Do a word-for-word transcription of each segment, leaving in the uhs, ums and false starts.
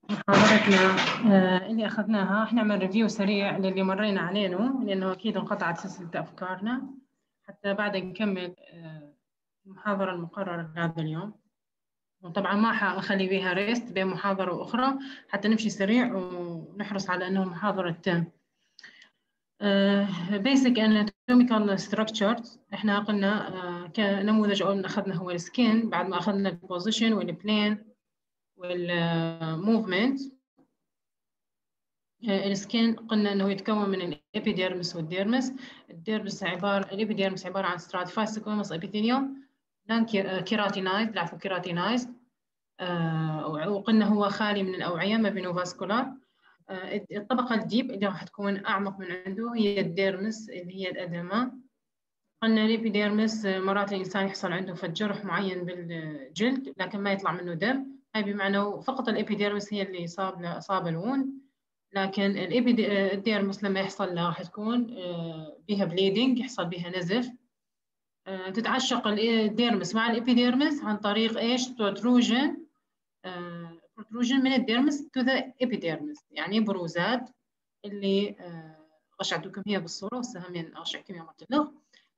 محاضرتنا آه، اللي أخذناها راح نعمل ريفيو سريع للي مرينا علينا، لأنه أكيد انقطعت سلسلة أفكارنا حتى بعد نكمل آه، المحاضرة المقررة هذا اليوم. وطبعا ما حأخلي بها ريست بين محاضرة وأخرى حتى نمشي سريع ونحرص على أنه محاضرة تم. Uh, basic anatomical structures احنا قلنا uh, كنموذج أول أخذنا هو السكين، بعد ما أخذنا البوزيشن والبلين والموفمنت. السكين قلنا انه يتكون من الابيديرمس والديرمس. الديرمس عباره الابيديرمس عباره عن stratified squamous epithelium non keratinized العفو keratinized آه وقلنا هو خالي من الاوعيه ما بينه فاسكولار. آه الطبقه الديب اللي راح تكون اعمق من عنده هي الديرمس اللي هي الادمه. قلنا الابيديرمس مرات الانسان يحصل عنده فد جرح معين بالجلد لكن ما يطلع منه دم، هاي بمعنى فقط الابيديرمس هي اللي صاب اصاب الوند. لكن الديرمس لما يحصل لها راح تكون بها بليدنج، يحصل بها نزف. تتعشق الديرمس مع الابيديرمس عن طريق ايش؟ بروتروجن بروتروجن من الديرمس تو ذا ابيديرمس، يعني بروزات اللي غشعتكم هي بالصوره والسهمين غشعتكم يا مرتلغ.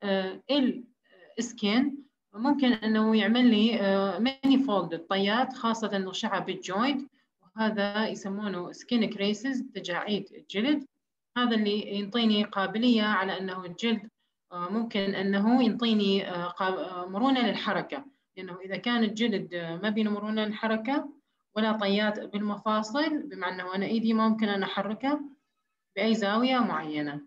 السكين ممكن انه يعمل لي ماني فولد طيات خاصه الغشعه بالجوينت، هذا يسمونه سكين كريسز تجاعيد الجلد. هذا اللي ينطيني قابلية على أنه الجلد ممكن أنه ينطيني مرونة للحركة، لأنه إذا كان الجلد ما بينه مرونة للحركة ولا طيات بالمفاصل بمعنى أنه أنا إيدي ما ممكن أن أحركها بأي زاوية معينة.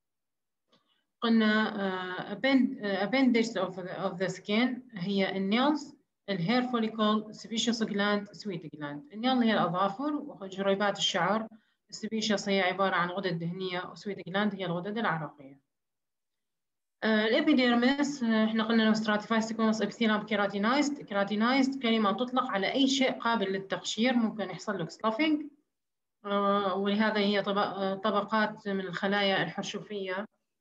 قلنا appendage of the, of the skin هي النيلز، الهير فوليكل، سبيشيوس جلاند، سويت جلاند. النيل هي الأظافر وجريبات الشعر، السبيشيوس هي عبارة عن غدد دهنية، وسويت جلاند هي الغدد العرقية. الابيديرمس احنا قلنا انه stratified squamous epithelium keratinized. keratinized كلمة تطلق على أي شيء قابل للتقشير، ممكن يحصل له سلافينج، ولهذا هي طبقات من الخلايا الحرشفية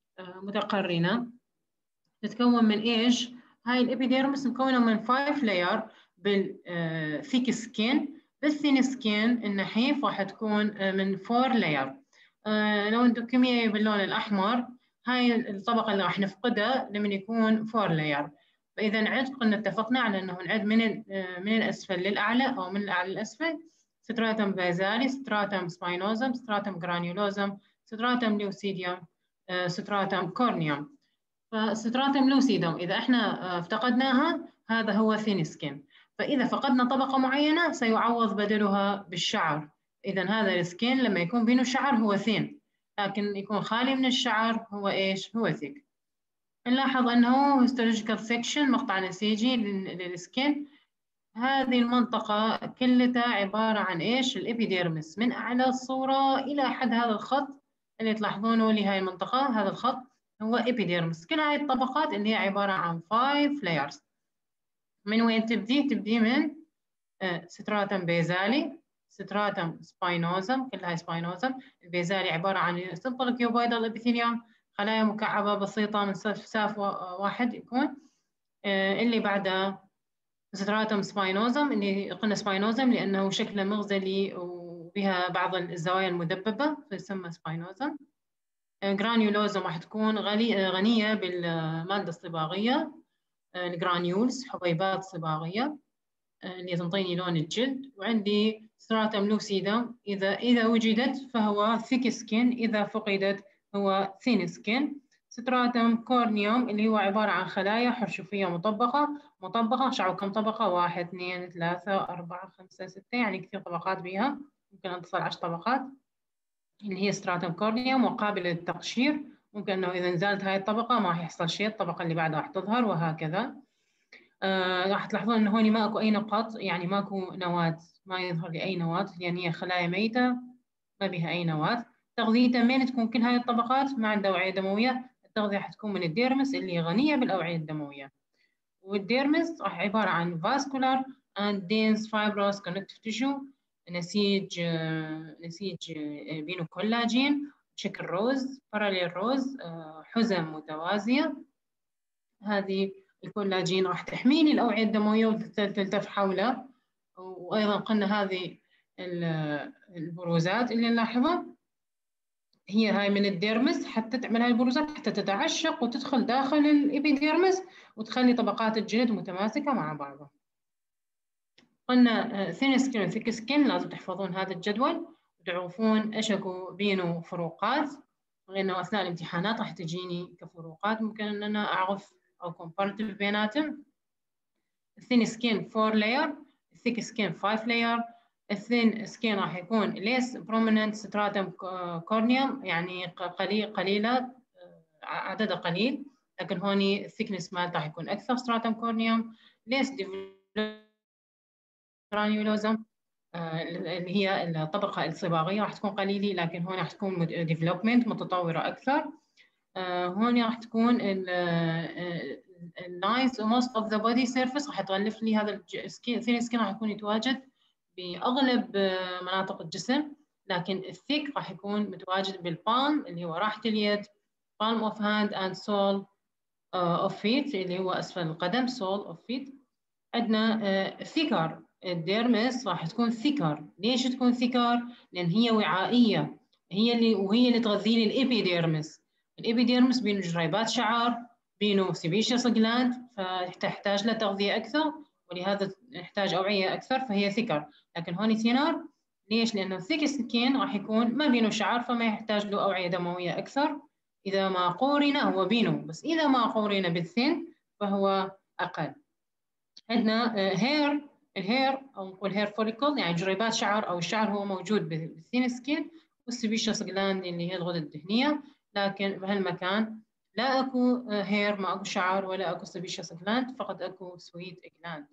متقرنة. تتكون من ايش؟ هاي الابيديرمس مكونه من فايف لاير بالثيك سكين، بالثين سكين النحيف راح تكون من فور لاير. لو انتم كيميائي باللون الاحمر هاي الطبقه اللي راح نفقدها لما يكون فور لاير. فاذا نعد قلنا اتفقنا على انه نعد من من الاسفل للاعلى او من الاعلى للاسفل: ستراتم بازالي، ستراتم سباينوزم، ستراتم جرانيولوزم، ستراتم لوسيديوم، ستراتم كورنيوم. فستراتم لوسيدوم إذا احنا افتقدناها هذا هو ثين سكين، فإذا فقدنا طبقة معينة سيعوض بدلها بالشعر. إذا هذا السكين لما يكون بينه شعر هو ثين، لكن يكون خالي من الشعر هو إيش؟ هو ثيك. نلاحظ أنه هيستولوجيكال سيكشن مقطع نسيجي للسكين. هذه المنطقة كلها عبارة عن إيش؟ الإبيديرمس من أعلى الصورة إلى حد هذا الخط اللي تلاحظونه لهذه المنطقة. هذا الخط هو إبيديرمس. كل هاي الطبقات اللي هي عبارة عن five layers. من وين تبدي؟ تبدي من ستراتم بيزالي، ستراتم سباينوزم، كل هاي سباينوزم. البيزالي عبارة عن simple cuboidal epithelium، خلايا مكعبة بسيطة من ساف واحد يكون. اللي بعدها ستراتم سباينوزم، اللي قلنا سباينوزم لأنه شكله مغزلي وبها بعض الزوايا المدببة فيسمى سباينوزم. جرانيولوزم راح تكون غنية بالمادة الصباغية، الجرانيولز حبيبات صباغية اللي تنطيني لون الجلد. وعندي ستراتم لوسيدم، إذا إذا وجدت فهو ثيك سكين، إذا فقدت هو ثين سكين. ستراتم كورنيوم اللي هو عبارة عن خلايا حرشفية مطبقة مطبقة شعوا كم طبقة؟ واحد اثنين ثلاثة أربعة خمسة ستة، يعني كثير طبقات بها، ممكن أن تصل عشر طبقات اللي هي ستراتم كورنيوم وقابلة للتقشير. ممكن أنه إذا نزلت هاي الطبقة ما راح يحصل شيء، الطبقة اللي بعدها راح تظهر وهكذا. آه راح تلاحظون أنه هون ما أكو أي نقاط، يعني ماكو نواة، ما يظهر لي أي نواة لأن هي خلايا ميتة ما بها أي نواة. تغذيتها من تكون كل هاي الطبقات مع الأوعية الدموية. التغذية حتكون من الديرمس اللي غنية بالأوعية الدموية. والديرمس راح عبارة عن vascular and dense fibrous connective tissue، نسيج نسيج بينه كولاجين بشكل روز، باراليل روز، حزم متوازية. هذه الكولاجين راح تحميني الأوعية الدموية وتلتف حولها. وأيضا قلنا هذه البروزات اللي نلاحظها هي هاي من الديرمس، حتى تعمل هاي البروزات حتى تتعشق وتدخل داخل الإبيديرمس وتخلي طبقات الجلد متماسكة مع بعضها. قلنا ثين سكين وثيك سكين، لازم تحفظون هذا الجدول وتعرفون ايش اكو بينه فروقات، لأنه أثناء الامتحانات راح تجيني كفروقات ممكن أن أنا أعرف أو comparative بيناتهم. الثين سكين فور لاير، الثيك سكين فايف لاير. الثين سكين راح يكون less prominent stratum corneum، يعني قليل قليلة عددها قليل، لكن هوني الثيكنس مالته راح يكون أكثر stratum corneum. less granulosa اللي هي الطبقة الصباغية راح تكون قليلة، لكن هون راح تكون development متطورة أكثر. هون راح تكون اللاينز most of the body surface راح تغلف لي هذا السكين. الثين سكين راح يكون يتواجد بأغلب مناطق الجسم، لكن الثيك راح يكون متواجد بالبالم اللي هو راحة اليد، palm of hand and sole of feet اللي هو أسفل القدم sole of feet. عندنا thicker الديرمس راح تكون ثيكر. ليش تكون ثيكر؟ لأن هي وعائية، هي اللي وهي اللي تغذي لي الإبيديرمس. الإبيديرمس بينه جريبات شعر، بينه سيبيشيوس جلاند، فتحتاج له تغذية أكثر، ولهذا نحتاج أوعية أكثر، فهي ثيكر. لكن هون ثينر. ليش؟ لأنه ثيك سكين راح يكون ما بينه شعر، فما يحتاج له أوعية دموية أكثر إذا ما قورن هو بينه، بس إذا ما قورن بالثين فهو أقل. عندنا هير، الهير او نقول هير فوليكل يعني جريبات شعر او الشعر هو موجود بالثين سكين، والسبيشيوس جلاند اللي هي الغدة الدهنية، لكن بهالمكان لا اكو هير، ما اكو شعر ولا اكو سبيشيوس جلاند، فقط اكو سويت جلاند.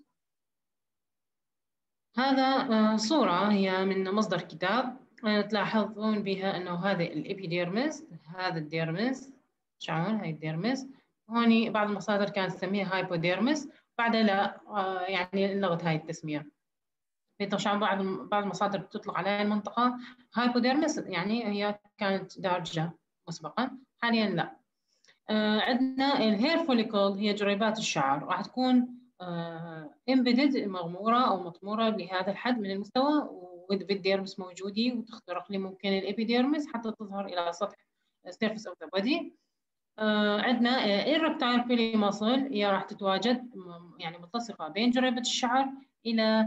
هذا صورة هي من مصدر كتاب تلاحظون بها انه هذا الابيديرمس، هذا الديرمس شعون هاي الديرمس. هوني بعض المصادر كانت تسميها هايبوديرمس، بعدها لا يعني لغت هاي التسمية. طبعا بعض بعض المصادر بتطلق على المنطقة هايبوديرمس، يعني هي كانت دارجة مسبقا، حاليا لا. آه عندنا الهير فوليكل هي جريبات الشعر، راح تكون امبيدد آه مغمورة أو مطمورة لهذا الحد من المستوى، والديرمس موجودة وتخترق لي ممكن الإبيديرمس حتى تظهر إلى سطح surface of the body. آه عندنا الريبتايل بيلي ماسل، هي راح تتواجد يعني ملتصقة بين جريبة الشعر إلى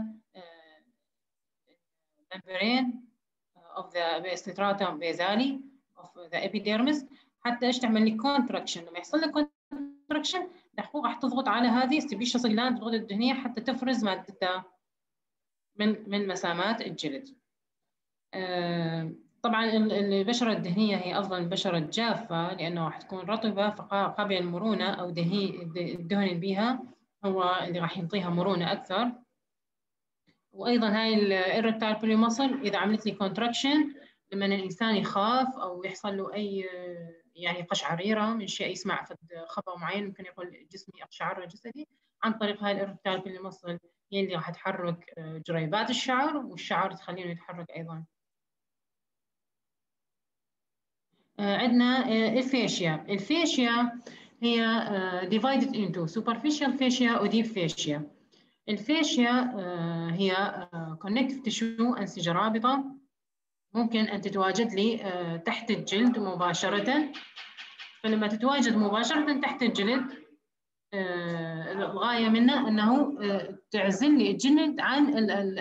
membrane of the stratum basale of the epidermis، حتى ايش تعمل لي contraction. لما يحصل لك contraction راح تضغط على هذه السبيشيوس جلاند الغدة الدهنية حتى تفرز مادتها من من مسامات الجلد. آه طبعا البشرة الدهنية هي أفضل من البشرة الجافة، لأنه راح تكون رطبة فقابلة للمرونة، أو الدهن بها هو اللي راح ينطيها مرونة أكثر. وأيضا هاي الإيريكتايل بيلي ماسل إذا عملت لي كونتراكشن لما الإنسان يخاف أو يحصل له أي يعني قشعريرة من شيء، يسمع خبر معين ممكن يقول جسمي أقشعر جسدي، عن طريق هاي الإيريكتايل بيلي ماسل هي اللي راح تحرك جريبات الشعر، والشعر تخليه يتحرك أيضا. عندنا الفاشيا. الفاشيا هي divided into superficial fascia و deep fascia. الفاشيا هي connective tissue أنسجة رابطة، ممكن أن تتواجد لي تحت الجلد مباشرة. فلما تتواجد مباشرة تحت الجلد الغاية منها أنه تعزل لي الجلد عن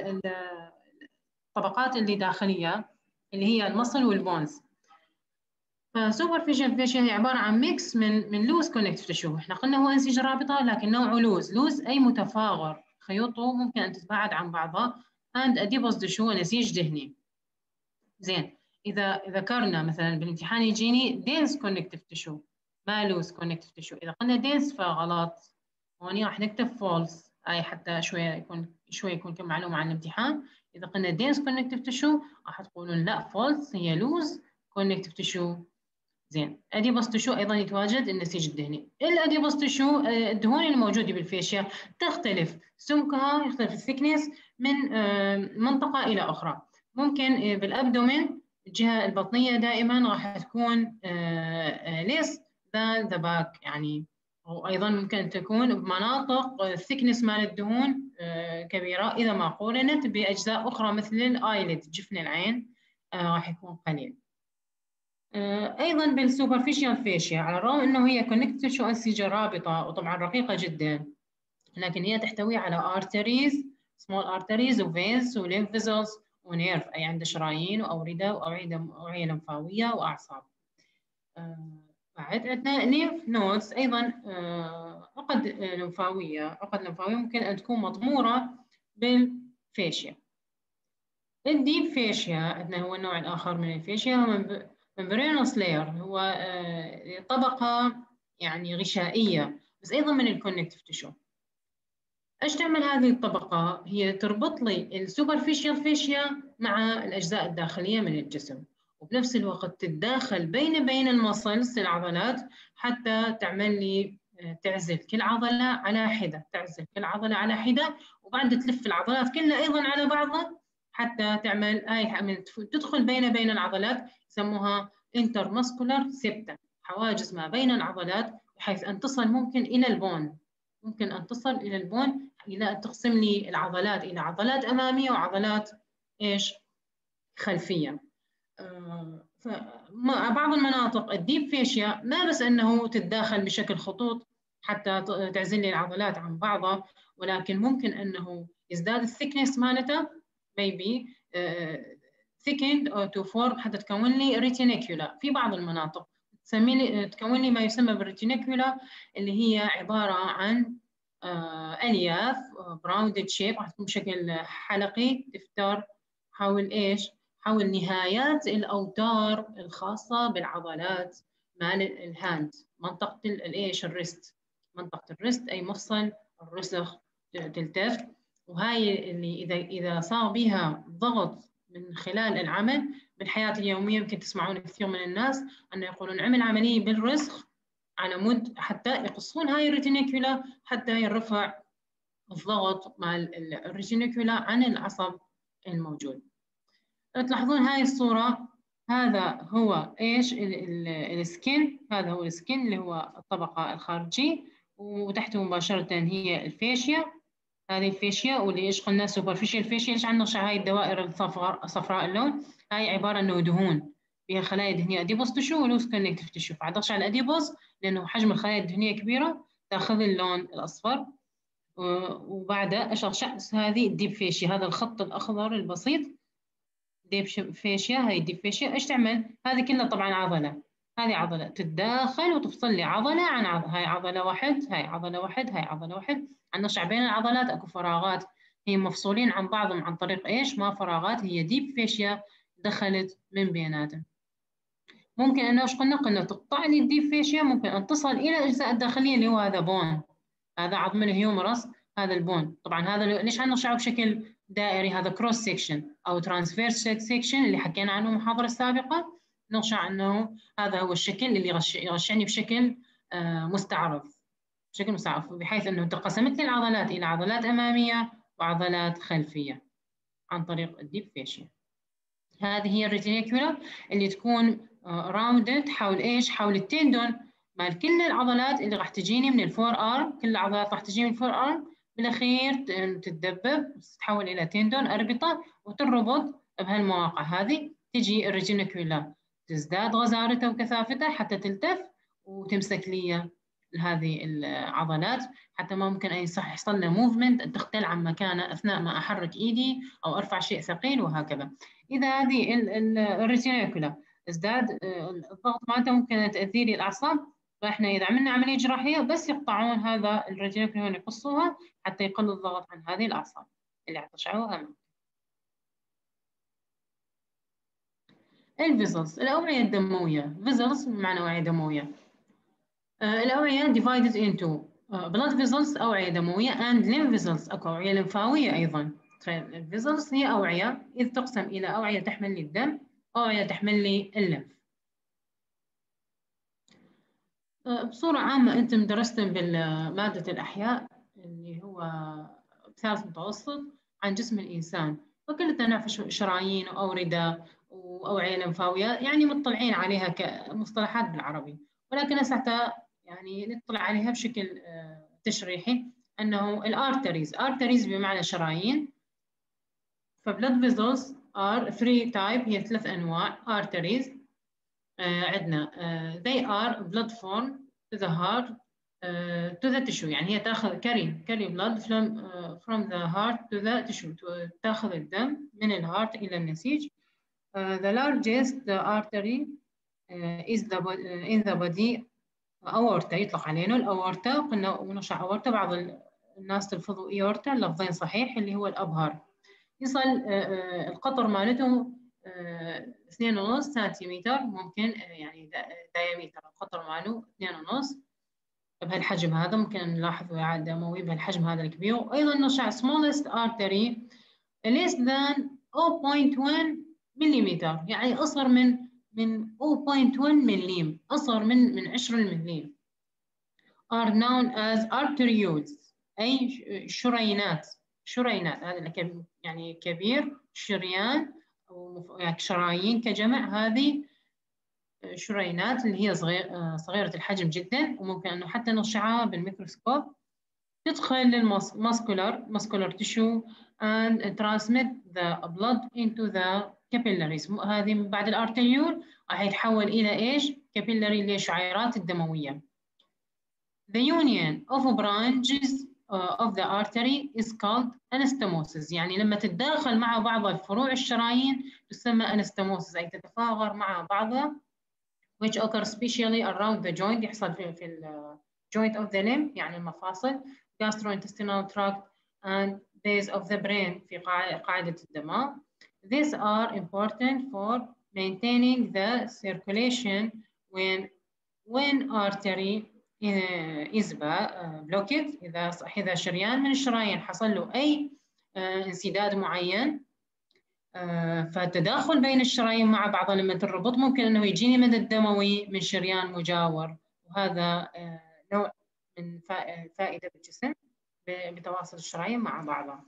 الطبقات اللي داخلية اللي هي المصل والبونز. فسوبرفيشال فاشيا هي عبارة عن ميكس من من لوز كونكتيف تيشو. احنا قلنا هو أنسجة رابطة لكن نوعه لوز. لوز أي متفاغر، خيوطه ممكن أن تتباعد عن بعضها. and adipose تيشو نسيج دهني. زين، إذا ذكرنا مثلا بالامتحان يجيني دينس كونكتيف تيشو ما لوز كونكتيف تيشو. إذا قلنا دينس فغلط، هوني راح نكتب فولس، أي حتى شوية يكون شوية يكون كمعلومة عن الامتحان. إذا قلنا دينس كونكتيف تيشو راح تقولون لا فولس، هي لوز كونكتيف تيشو. زين، اديبوس تيشو ايضا يتواجد النسيج الدهني. الاديبوس تيشو الدهون الموجوده بالفاشيا تختلف سمكها، يختلف الثيكنس من منطقه الى اخرى. ممكن بالابدومين الجهه البطنيه دائما راح تكون less than the back، يعني أو أيضا ممكن أن تكون بمناطق الثكنس مال الدهون كبيرة إذا ما قورنت بأجزاء أخرى مثل الآيلid جفن العين راح يكون قليل. أيضا بالسوبرفيشال فيشيا على الرغم أنه هي كونكتيف شو أنسجة رابطة وطبعا رقيقة جدا، لكن هي تحتوي على arteries small arteries وفينز وليمف فيزلز ونيرف، أي عند شرايين وأوردة وأوعية أوعية لمفاوية وأعصاب. بعد عندنا ليمف نودز أيضا عقد لمفاوية عقد لمفاوية ممكن أن تكون مضمورة بالفيشيا. الديب فيشيا عندنا هو النوع الآخر من الفيشيا، هو ممبرينوس لاير، هو طبقة يعني غشائية بس أيضا من الكونكتيف تيشو. ايش تعمل هذه الطبقة؟ هي تربط لي السوبرفيشال فيشيا مع الأجزاء الداخلية من الجسم، وبنفس الوقت تتداخل بين بين المسلز العضلات حتى تعمل لي تعزل كل عضلة على حدة، تعزل كل عضلة على حدة، وبعد تلف العضلات كلها أيضا على بعضها حتى تعمل هاي تدخل بين بين العضلات، يسموها انترماسكولار سيبتا، حواجز ما بين العضلات بحيث أن تصل ممكن إلى البون، ممكن أن تصل إلى البون إلى أن تقسم لي العضلات إلى عضلات أمامية وعضلات إيش خلفية. آه بعض المناطق الديب فيشيا ما بس أنه تتداخل بشكل خطوط حتى تعزل لي العضلات عن بعضها، ولكن ممكن أنه يزداد الثيكنس مالته maybe thickened uh, to form حتى تكون لي ريتينيكولا في بعض المناطق، تسمي لي تكون لي ما يسمى بالريتينيكولا اللي هي عبارة عن uh, ألياف براوندد شيب راح تكون بشكل حلقي تفتر حول إيش؟ حول نهايات الأوتار الخاصة بالعضلات مال الهاند، منطقة الإيش الريست، منطقة الريست أي مفصل الرسغ تلتف، وهاي اللي إذا إذا صار بها ضغط من خلال العمل بالحياة اليومية يمكن تسمعون كثير من الناس أنه يقولون عمل عملية بالرسغ على مود حتى يقصون هاي الريتينيكولا حتى يرفع الضغط مع الريتينيكولا عن العصب الموجود. تلاحظون هاي الصورة، هذا هو إيش السكين، هذا هو السكين اللي هو الطبقة الخارجية، وتحته مباشرة هي الفيشيا، هذه الفيشيا واللي ايش قلنا سوبرفيشال فيشيا. ليش عندنا هاي الدوائر الصفراء صفراء اللون؟ هاي عباره انه دهون فيها خلايا دهنيه اديبوس تشو ولوس كونكتيف تشو، فعضغش على الاديبوس لانه حجم الخلايا الدهنيه كبيره تاخذ اللون الاصفر، وبعدها ايش شخص هذه الديب فيشيا، هذا الخط الاخضر البسيط ديب فيشيا، هاي الديب فيشيا ايش تعمل؟ هذه كلها طبعا عضله، هذه عضله تتداخل وتفصل لي عضله عن عضله، هاي عضله واحد هاي عضله واحد هاي عضله واحد، النشع بين العضلات اكو فراغات هي مفصولين عن بعضهم عن طريق ايش؟ ما فراغات، هي ديب فيشيا دخلت من بيناتهم. ممكن انه ايش قلنا؟ قلنا تقطع لي الديب فيشيا ممكن ان تصل الى الاجزاء الداخليه اللي هو هذا بون، هذا عظم الهيومرس، هذا البون، طبعا هذا ليش هنشعه بشكل دائري؟ هذا كروس سيكشن او ترانسفيرس سيكشن اللي حكينا عنه المحاضره السابقه، نرجع انه هذا هو الشكل اللي يغشعني بشكل مستعرض، بشكل مستعرض بحيث انه تقسمت لي العضلات الى عضلات اماميه وعضلات خلفيه عن طريق الديب فيشيا. هذه هي الريتينيكولا اللي تكون راوندد حول ايش؟ حول التندون مال كل العضلات اللي راح تجيني من الفور ارم، كل العضلات راح تجيني من الفور ارم بالاخير تتدبب تتحول الى تندون اربطه وتربط بهالمواقع هذه، تجي الريتينيكولا تزداد غزارتها وكثافتها حتى تلتف وتمسك لي هذه العضلات حتى ما ممكن أن يحصل له موفمنت تختل عن مكانه أثناء ما أحرك إيدي أو أرفع شيء ثقيل وهكذا. إذا هذه الريتينيكولا ازداد الضغط مالته ممكن تأثير الأعصاب، فإحنا إذا عملنا عملية جراحية بس يقطعون هذا الريتينيكولا يقصوها حتى يقل الضغط عن هذه الأعصاب اللي اعطشعوها. الفيزلز الأوعية الدموية، فيزلز بمعنى أوعية دموية. الأوعية divided into blood vessels أوعية دموية and lymph vessels أكو أوعية لمفاوية أيضا. الفيزلز هي أوعية إذ تقسم إلى أوعية تحمل لي الدم وأوعية تحمل لي الليمف. بصورة عامة أنتم درستم بالمادة الأحياء اللي هو ثالث متوسط عن جسم الإنسان، فكلنا نعرف شرايين وأوردة وأوعية لمفاوية، يعني مطلعين عليها كمصطلحات بالعربي، ولكن هسه يعني نطلع عليها بشكل تشريحي أنه الارتريز arteries بمعنى شرايين. فبلاد فيزلز are three type، هي ثلاث أنواع arteries. آه عندنا آه they are blood form to the heart uh, to the tissue، يعني هي تاخذ carry carry blood from uh, from the heart to the tissue، تاخذ الدم من الهارت إلى النسيج. uh, the largest artery uh, is the uh, in the body aorta، يطلق علينا الأورتا، قلنا ونشرح أورتا، بعض الناس تلفظوا إيورتا، اللفظين صحيح، اللي هو الأبهر. يصل uh, uh, القطر مالته اثنين ونص سنتيمتر، ممكن يعني دايمتر القطر ماله اثنين ونص بهالحجم هذا، ممكن نلاحظ وعاء دموي بهالحجم هذا الكبير. وايضا نشع smallest artery less than zero point one مليمتر، يعني اصغر من من zero point one مليم، اصغر من من عشرة المليم. are known as arterioles، اي شرينات. شرينات هذا يعني كبير، شريان أو يعني شرايين كجمع، هذه شرينات اللي هي صغير صغيرة الحجم جدا، وممكن أنه حتى نرشعها بالميكروسكوب. تدخل للماسكولار muscular tissue and transmit the blood into the capillaries. هذه من بعد الارتريول راح يتحول إلى إيش؟ capillary، اللي هي الشعيرات الدموية. The union of branches of the artery is called anastomosis، يعني لما تتداخل مع بعض الفروع الشرايين تسمى anastomosis، أي تتفاغر مع بعضها. which occur especially around the joint، يحصل في في ال joint of the limb يعني المفاصل، gastrointestinal tract and base of the brain في قاعدة الدماغ. These are important for maintaining the circulation when when artery is blocked، إذا إذا شريان من الشرايين حصل له أي انسداد معين، فالتداخل بين الشرايين مع بعضها لما تربط ممكن أنه يجيني مدد دموي من شريان مجاور، وهذا نوع من فائدة الجسم بتواصل الشرايين مع بعضها.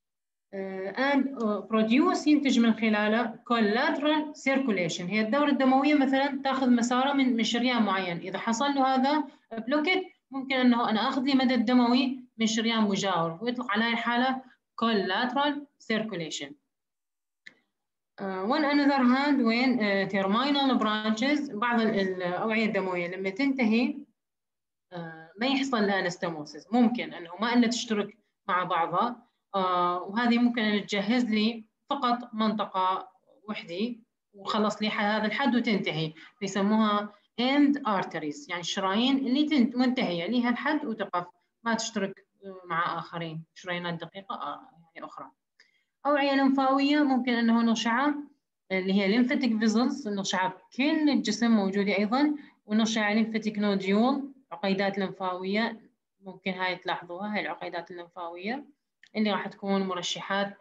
and produce، ينتج من خلاله collateral circulation، هي الدورة الدموية مثلا تاخذ مساره من من شريان معين، إذا حصل له هذا بلوكت ممكن أنه أنا أخذ لي مدد دموي من شريان مجاور، ويطلق على هذه الحالة collateral circulation. Uh, on another hand when uh, terminal branches، بعض الأوعية الدموية لما تنتهي uh, ما يحصل لها انستموسيس، ممكن أنه ما أنها تشترك مع بعضها، uh, وهذه ممكن أن تجهز لي فقط منطقة وحدة وخلص لي هذا الحد وتنتهي، بيسموها end arteries، يعني الشرايين اللي منتهية لها الحد وتقف، ما تشترك مع آخرين، شريانات دقيقة يعني أخرى. أوعية لمفاوية ممكن أنه نرشعها اللي هي lymphatic vessels، نرشعها بكل الجسم موجودة أيضا، ونرشع lymphatic nodule، عقيدات لمفاوية، ممكن هاي تلاحظوها، هاي العقيدات اللمفاوية اللي راح تكون مرشحات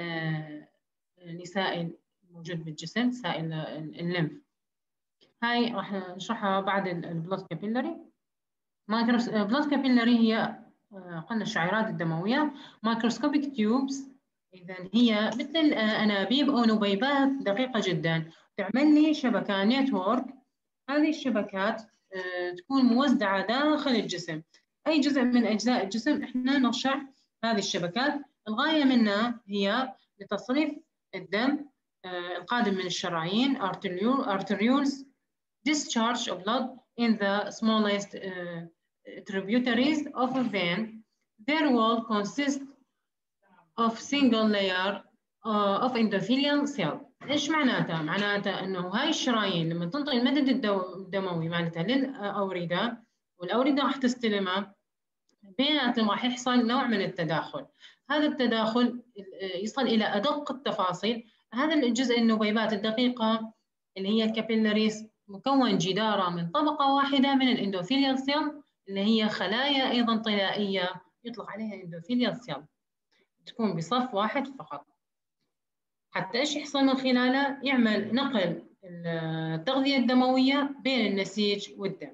لسائل موجود بالجسم، سائل الليمف. هاي راح نشرحها بعد البلاد كابيلاري. بلاد كابيلاري هي قلنا الشعيرات الدموية. مايكروسكوبيك تيوبس، إذا هي مثل الأنابيب أو نبيبات دقيقة جدا، تعمل لي شبكة نتورك. هذه الشبكات تكون موزعة داخل الجسم، أي جزء من أجزاء الجسم إحنا نرشح هذه الشبكات. الغاية منها هي لتصريف الدم القادم من الشرايين arterioles discharge of blood in the smallest uh, tributaries of a vein. Their wall consists of single layer uh, of endothelial cell. إيش معناتها؟ معناتها إنه هاي الشرايين لما تنطي المدد الدموي معناتها للأوردة، والأوردة راح تستلمها، بيناتهم راح يحصل نوع من التداخل. هذا التداخل يصل إلى أدق التفاصيل. هذا الجزء النبيبات الدقيقة اللي هي الكابيلاريز مكون جداره من طبقة واحدة من الاندوثيليال سيل، اللي هي خلايا أيضا طلائية يطلق عليها اندوثيليال سيل، تكون بصف واحد فقط. حتى إيش يحصل من خلاله؟ يعمل نقل التغذية الدموية بين النسيج والدم.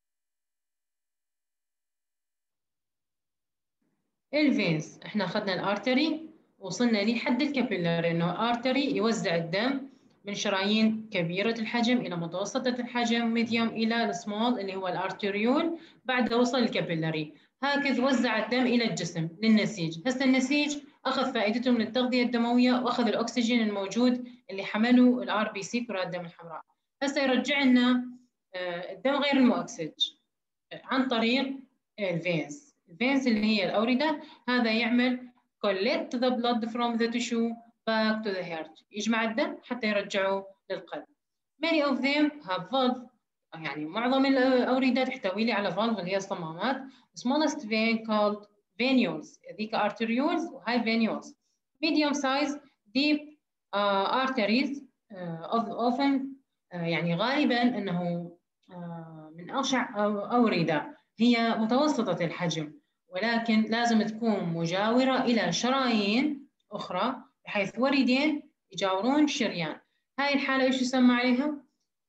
الفينز، احنا أخذنا الارتري وصلنا لحد الكابيلاري، إنه ارتري يوزع الدم من شرايين كبيرة الحجم إلى متوسطة الحجم ميديوم إلى السمول اللي هو الأرتريول، بعد وصل الكابيلاري. هكذا وزع الدم إلى الجسم للنسيج. هسه النسيج أخذ فائدته من التغذية الدموية وأخذ الأكسجين الموجود اللي حمله الآر بي سي كرات الدم الحمراء. هسه يرجع لنا الدم غير المؤكسج عن طريق الفينز. الفينز اللي هي الأوردة، هذا يعمل collect the blood from the tissue back to the heart، يجمع الدم حتى يرجعه للقلب. Many of them have valve، يعني معظم الأوردة تحتوي لي على valve اللي هي الصمامات. smallest vein called venules، ذيك arterioles وهاي venules. medium size deep uh, arteries uh, often uh, يعني غالبا أنه uh, من أوسع أوردة هي متوسطة الحجم، ولكن لازم تكون مجاورة إلى شرايين أخرى بحيث وردين يجاورون شريان. هاي الحالة إيش يسمى عليها؟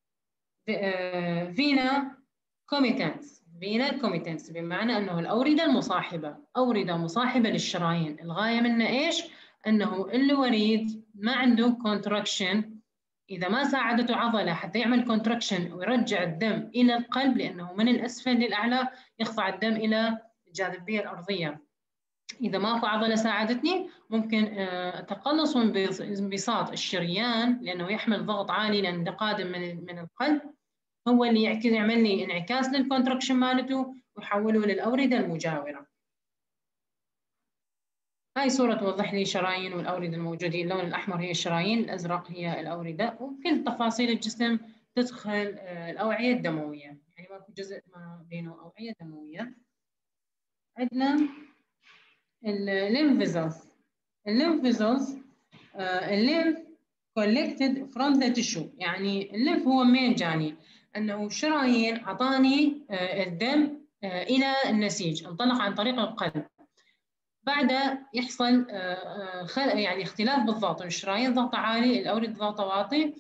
فينا كوميتنس. فينا كوميتنس بمعنى أنه الأوردة المصاحبة، أوردة مصاحبة للشرايين. الغاية منه إيش؟ أنه الوريد ما عنده كونتراكشن، إذا ما ساعدته عضلة حتى يعمل كونتراكشن ويرجع الدم إلى القلب، لأنه من الأسفل للأعلى يخضع الدم إلى الجاذبية الأرضية. إذا ماكو عضلة ساعدتني ممكن أتقلص من انبساط الشريان، لأنه يحمل ضغط عالي لأن قادم من من القلب، هو اللي يعمل لي انعكاس للكونتراكشن مالته ويحوله للأوردة المجاورة. هاي صورة توضح لي شرايين والأوردة الموجودين. اللون الأحمر هي الشرايين، الأزرق هي الأوردة، وكل تفاصيل الجسم تدخل الأوعية الدموية، يعني ماكو جزء ما بينه أوعية دموية. عندنا الليمف فيزلز. الليمف فيزلز الليمف collected from the tissue، يعني الليمف هو مين جاني؟ أنه شرايين أعطاني الدم إلى النسيج، انطلق عن طريق القلب. بعد يحصل يعني اختلاف بالضغط، الشرايين ضغط عالي، الأوردة ضغط واطي،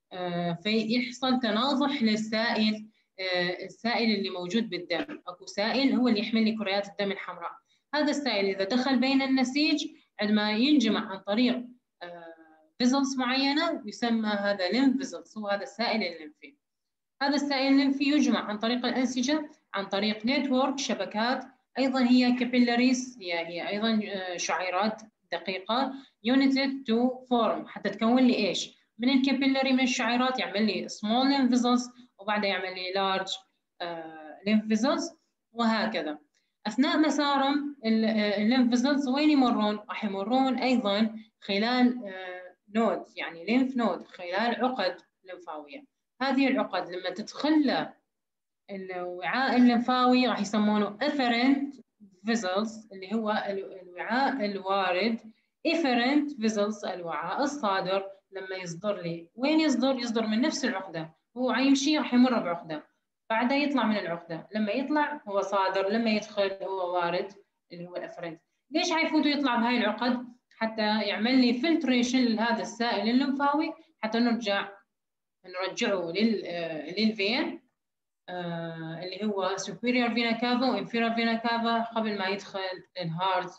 فيحصل تناضح للسائل، السائل اللي موجود بالدم. أكو سائل هو اللي يحمل لي كريات الدم الحمراء. هذا السائل إذا دخل بين النسيج عندما ينجمع عن طريق فيزلز معينة يسمى هذا ليمف فيزلز، هو هذا السائل الليمفي. هذا السائل الليمفي يجمع عن طريق الأنسجة، عن طريق نتورك شبكات، أيضا هي كابيلاريز، هي هي أيضا شعيرات دقيقة united to form حتى تكون لي إيش؟ من الكابيلاري من الشعيرات يعمل لي small lymph vessels، وبعدها يعمل لي large uh, lymph vessels، وهكذا. أثناء مسارهم الليمف فيزلز وين يمرون؟ راح يمرون أيضا خلال نود، يعني ليمف نود، خلال عقد لمفاوية. هذه العقد لما تدخل الوعاء اللمفاوي راح يسمونه efferent vessels، اللي هو الوعاء الوارد. efferent vessels الوعاء الصادر. لما يصدر لي وين يصدر؟ يصدر من نفس العقدة، هو يمشي راح يمر بعقدة، بعدها يطلع من العقدة، لما يطلع هو صادر، لما يدخل هو وارد اللي هو الافرنت. ليش حيفوت ويطلع بهاي العقد؟ حتى يعمل لي فلتريشن لهذا السائل اللمفاوي حتى نرجع نرجعه لل للفين آه اللي هو superior vena cava و inferior vena cava قبل ما يدخل الهارت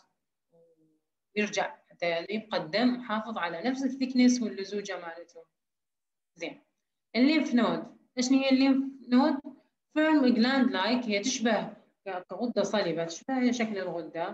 ويرجع حتى يبقى الدم محافظ على نفس الثيكنس واللزوجة مالته. زين، الليمف نود، ايش هي الليمف نود؟ firm gland like، هي تشبه كغدة صلبة، تشبه شكل الغدة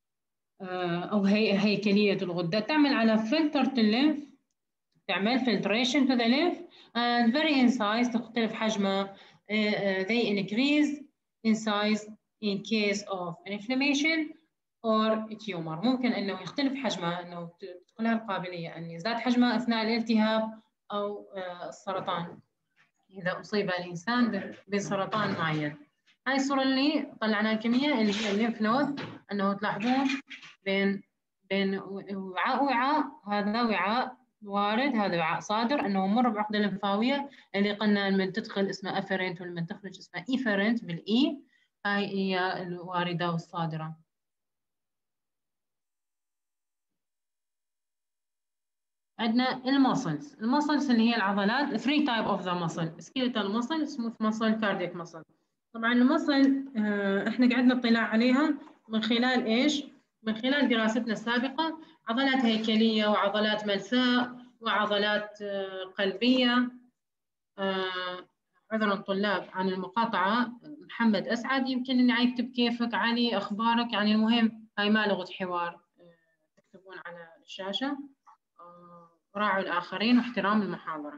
أو هي هيكلية الغدة، تعمل على فلترة الليمف، تعمل filtration to the lymph and vary in size، تختلف حجمها. they increase in size in case of inflammation or tumor، ممكن أنه يختلف حجمها، أنه تكون لها القابلية أن يزداد حجمها أثناء الالتهاب أو السرطان إذا أصيب الإنسان بسرطان معين. هاي الصورة اللي طلعناها الكمية اللي هي الليمف نود، أنه تلاحظون بين بين وعاء وعاء، هذا وعاء وارد، هذا وعاء صادر، أنه مر بعقدة لمفاوية اللي قلنا من تدخل اسمها أفرنت والمن تخرج اسمها إيفرنت بالإي، هاي هي الواردة والصادرة. عندنا المسلز. المسلز اللي هي العضلات، three type of the muscle: skeletal muscle, smooth muscle, cardiac muscle. طبعا المسل احنا قعدنا اطلاع عليها من خلال ايش؟ من خلال دراستنا السابقة، عضلات هيكلية وعضلات ملساء وعضلات قلبية. عذرا طلاب عن المقاطعة، محمد أسعد يمكن إني أكتب كيفك، علي أخبارك، يعني المهم هاي ما لغة حوار، تكتبون على الشاشة. راعوا الآخرين واحترام المحاضرة.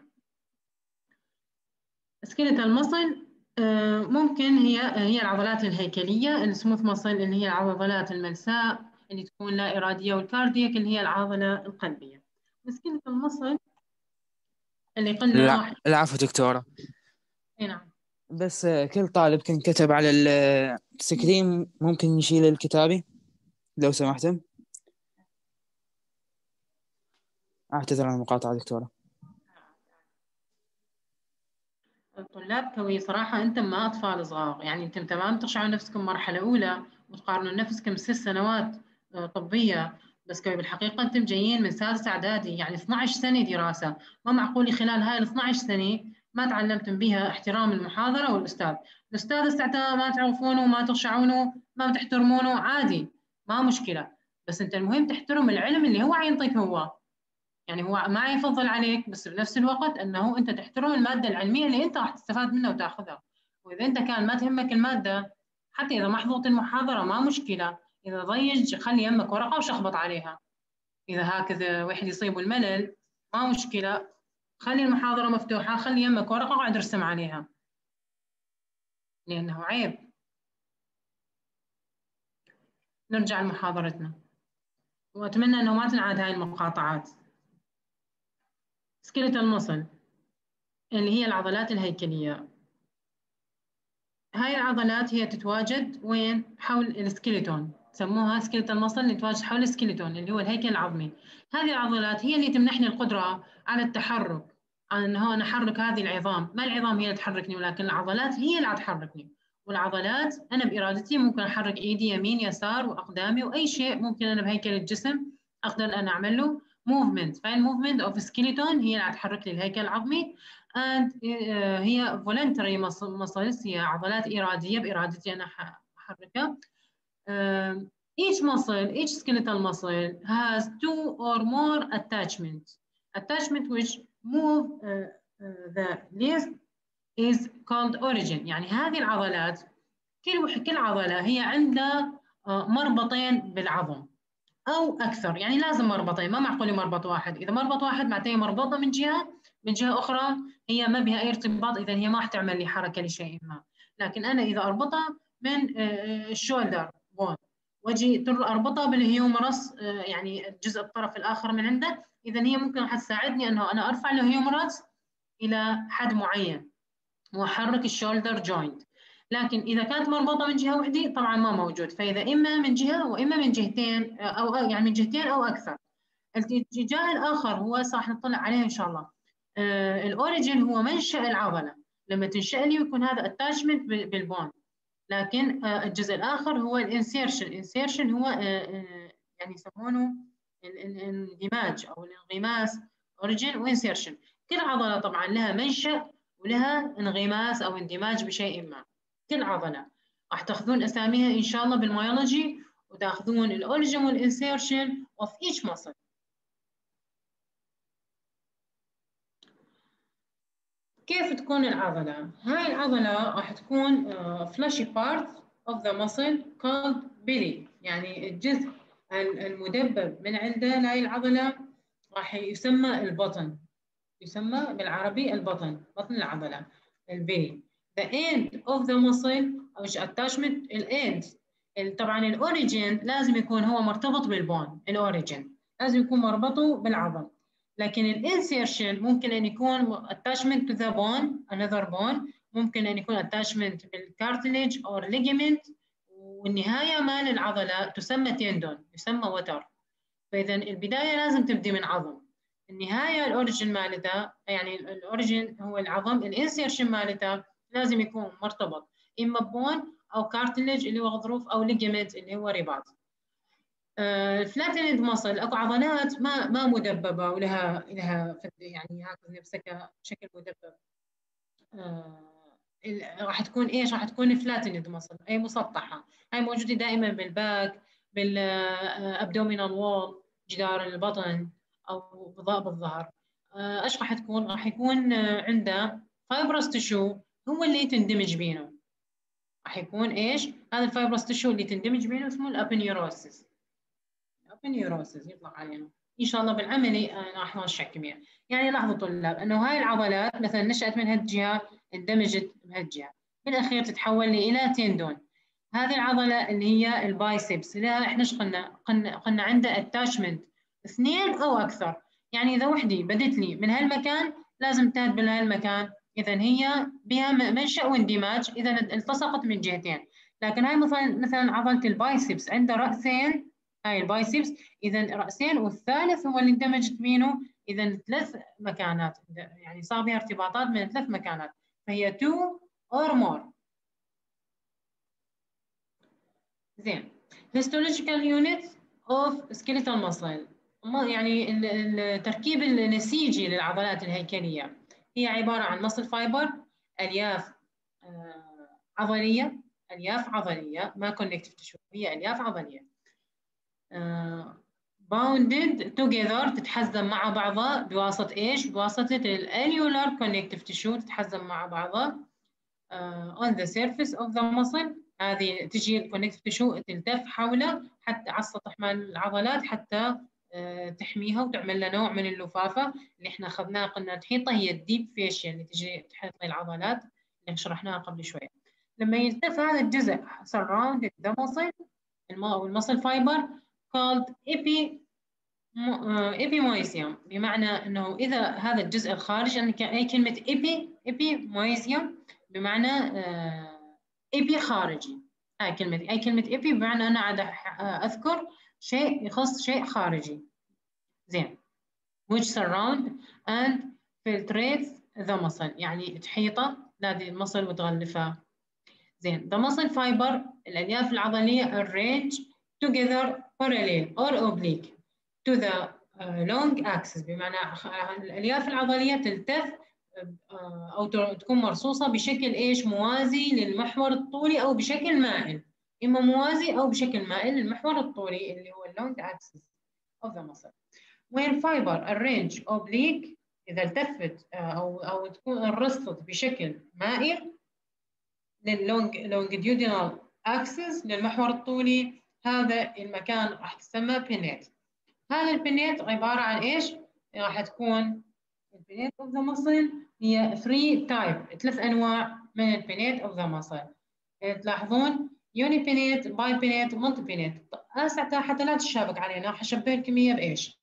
سكيلتال ماسل ممكن هي هي العضلات الهيكلية. السموث ماسل اللي هي العضلات الملساء اللي تكون لا إرادية، والكاردياك اللي هي العضلة القلبية. سكيلتال ماسل اللي قلنا. العفو دكتورة. نعم. بس كل طالب كان كتب على السكرين، ممكن نشيل الكتابي لو سمحتم؟ أعتذر عن المقاطعة دكتورة. الطلاب كوي صراحة أنتم ما أطفال صغار، يعني أنتم تمام تشعروا نفسكم مرحلة أولى وتقارنوا نفسكم ست سنوات طبية، بس كوي بالحقيقة أنتم جايين من سادس إعدادي، يعني اثنعش سنة دراسة. ما معقول خلال هاي ال اثنعش سنة ما تعلمتم بها احترام المحاضرة والأستاذ. الأستاذ استعتاء ما تعرفونه وما تخشعونه ما بتحترمونه عادي، ما مشكلة، بس أنت المهم تحترم العلم اللي هو عينطيك هو. يعني هو ما يفضل عليك، بس بنفس الوقت انه انت تحترم الماده العلميه اللي انت راح تستفاد منها وتاخذها. واذا انت كان ما تهمك الماده، حتى اذا ما حضرت المحاضره ما مشكله، اذا ضيج خلي يمك ورقه وشخبط عليها. اذا هكذا واحد يصيب الملل ما مشكله، خلي المحاضره مفتوحه، خلي يمك ورقه واقعد ارسم عليها، لانه عيب. نرجع لمحاضرتنا، واتمنى انه ما تنعاد هاي المقاطعات. سكيلتال ماسل اللي هي العضلات الهيكليه. هاي العضلات هي تتواجد وين؟ حول السكيلتون، سموها سكيلتال ماسل اللي تتواجد حول السكيلتون اللي هو الهيكل العظمي. هذه العضلات هي اللي تمنحني القدرة على التحرك، على انه انا احرك هذه العظام. ما العظام هي اللي تحركني، ولكن العضلات هي اللي تحركني. والعضلات انا بارادتي ممكن احرك ايدي يمين يسار واقدامي، واي شيء ممكن انا بهيكل الجسم اقدر انا اعمل له موفمنت. فالموفمنت اوف سكيلتون هي اللي تحرك لي الهيكل العظمي. and هي voluntary muscles، هي عضلات إرادية بإرادتي أنا أحركها. each muscle, each skeletal muscle has two or more attachments. Attachment which move uh, uh, the least is called origin. يعني هذه العضلات كل كل عضلة هي عندها مربطين بالعظم أو أكثر، يعني لازم مربطين، ما معقول مربط واحد. إذا مربط واحد معناته مربوطة من جهة، من جهة أخرى هي ما بها أي ارتباط، إذا هي ما راح تعمل لي حركة لشيء ما. لكن أنا إذا أربطها من الشولدر بون واجي أربطها بالهيومرس، يعني الجزء الطرف الآخر من عنده، إذا هي ممكن راح تساعدني أنه أنا أرفع الهيومرس إلى حد معين وأحرك الشولدر جوينت. لكن إذا كانت مربوطة من جهة واحدة طبعا ما موجود، فإذا إما من جهة وإما من جهتين، أو يعني من جهتين أو أكثر. الاتجاه الآخر هو صح نطلع عليه إن شاء الله. آه الأوريجين هو منشأ العضلة، لما تنشأ لي يكون هذا اتاشمنت بالبون. لكن آه الجزء الآخر هو الانسيرشن. الانسيرشن هو آه آه يعني يسمونه الاندماج أو الانغماس. أوريجين وانسيرشن. كل عضلة طبعا لها منشأ ولها انغماس أو اندماج بشيء ما. كل عضلة راح تاخذون أساميها إن شاء الله بالميولوجي، وتاخذون الأوريجين والانسيرشن of each muscle. كيف تكون العضلة؟ هاي العضلة راح تكون uh, fleshy part of the muscle called belly، يعني الجزء المدبب من عنده هاي العضلة راح يسمى البطن، يسمى بالعربي البطن، بطن العضلة البيلي. the end of the muscle أو attachment الend. طبعا الأوريجين لازم يكون هو مرتبط بالبون، الأوريجين لازم يكون مربوطه بالعظم. لكن الانسيرشن ممكن أن يكون attachment to the bone another bone، ممكن أن يكون attachment بالكارتليج أو ligament، والنهاية مال العضلة تسمى تندون، يسمى وتر. فإذا البداية لازم تبدي من عظم، النهاية الأوريجين مالتها يعني الأوريجين هو العظم، الانسيرشن مالتها لازم يكون مرتبط إما بون أو كارتليج اللي هو غضروف أو ليجمنت اللي هو رباط. الفلاتند ماسل اكو عضلات ما ما مدببه ولها لها يعني هكذا نفسها بشكل مدبب. آه راح تكون ايش؟ راح تكون فلاتند ماسل اي مسطحه. هاي موجوده دائما بالباك، بالابدومينال وول، جدار البطن او بالظهر. ايش راح تكون؟ راح يكون عنده فايبرس تشو هو اللي تندمج بينه. راح يكون ايش؟ هذا الفايبرس تشو اللي تندمج بينه اسمه الابنيوروسيس. الابنيوروسيس يطلق علينا ان شاء الله بالعملي راح نرشح كمية. يعني لاحظوا طلاب انه هاي العضلات مثلا نشأت من هالجهه، اندمجت بهالجهه، بالاخير تتحول الى تندون. هذه العضله اللي هي البايسبس لها احنا ايش قلنا؟ قلنا قلنا عندها اتاشمنت اثنين او اكثر. يعني اذا وحده بدت لي من هالمكان لازم تهد بهالمكان، اذا هي بها منشأ واندماج اذا التصقت من جهتين. لكن هاي مثلا مثلا عضله البايسبس عندها راسين، هاي البايسبس اذا راسين والثالث هو اللي اندمجت بينه، اذا ثلاث مكانات، يعني صار بها ارتباطات من ثلاث مكانات، فهي two or more. زين. histological unit of skeletal muscle، يعني التركيب النسيجي للعضلات الهيكليه هي عباره عن muscle fiber، الياف عضليه، الياف عضليه ما connective tissue، هي الياف عضليه bounded together تتحزم مع بعضها بواسطه ايش؟ بواسطه الاليولار connective tissue تتحزم مع بعضها uh, on the surface of the muscle. هذه تجي الكونكتيف تشو تلتف حوله حتى على السطح مال العضلات حتى uh, تحميها وتعمل لها نوع من اللفافه اللي احنا اخذناها قلنا تحيطها، هي الديب فيشيا اللي تجي تحيط العضلات اللي شرحناها قبل شويه. لما يلتف هذا الجزء surrounded the muscle او المسل فايبر called epi epimysium، بمعنى انه اذا هذا الجزء الخارجي، يعني اي كلمه epi epimysium بمعنى ايبي خارجي. هاي كلمه اي كلمه ايبي بمعنى انا عاد اذكر شيء يخص شيء خارجي. زين. which surround and filtrates the muscle، يعني تحيطه هذه المصل وتغلفها. زين. the muscle fiber الالياف العضليه arrange together parallel or oblique to the long axis، بمعنى الالياف العضليه تلتف او تكون مرصوصه بشكل ايش؟ موازي للمحور الطولي او بشكل مائل، اما موازي او بشكل مائل للمحور الطولي اللي هو اللونج اكسس of the muscle. when fiber arrange oblique اذا التفت او او تكون انرصت بشكل مائل لللونج longitudinal axis للمحور الطولي، هذا المكان راح تسمى بينيت. هذا البينيت عباره عن ايش؟ راح تكون البينيت اوف ذا ماسل هي three type، ثلاث انواع من البينيت اوف ذا ماسل. تلاحظون يوني بينيت، باي بينيت، مالتي بينيت. هسه حتى لا تشابك علينا راح اشبه الكميه بايش؟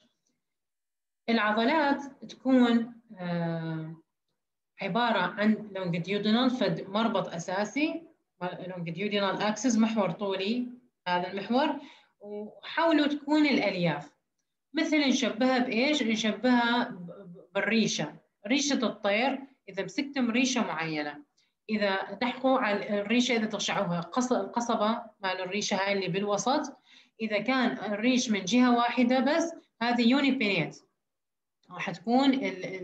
العضلات تكون آه عباره عن لونجيتيودينال فد مربط اساسي، لونجيتيودينال اكسس محور طولي، هذا المحور وحوله تكون الالياف. مثل نشبهها بايش؟ نشبهها بالريشه، ريشه الطير اذا مسكتم ريشه معينه، اذا تحقوا على الريشه اذا ترشعوها القصبه مال الريشه هاي اللي بالوسط، اذا كان الريش من جهه واحده بس هذه يوني بينيت، راح تكون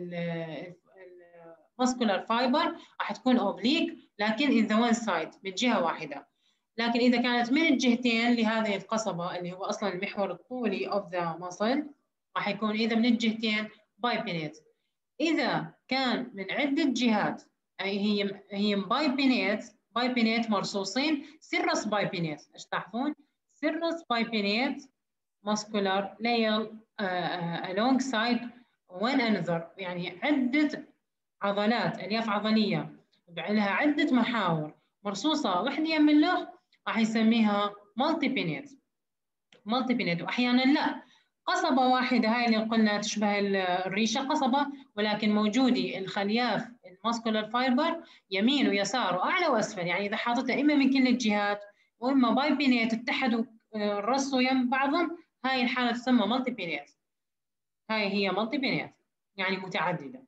الماسكولار فايبر راح تكون اوبليك لكن in the one side من جهه واحده. لكن اذا كانت من الجهتين لهذه القصبه اللي هو اصلا المحور الطولي of the muscle راح يكون اذا من الجهتين باي بينيت. اذا كان من عده جهات اي هي هي باي بينيت، باي بينيت مرصوصين سيرس باي بينيت. ايش تلاحظون؟ سيرس باي بينيت muscular layer uh, alongside one another، يعني عده عضلات الياف عضليه لها عده محاور مرصوصه وحده يم الاخ راح يسميها مالتي بينيت. مالتي بينيت. واحيانا لا، قصبه واحده هاي اللي قلنا تشبه الريشه قصبه، ولكن موجودي الخلياف الماسكولار فايبر يمين ويسار واعلى واسفل، يعني اذا حاطتها اما من كل الجهات واما باي بينيت اتحدوا رصوا يم بعضهم، هاي الحاله تسمى مالتي بينيت. هاي هي مالتي بينيت يعني متعدده.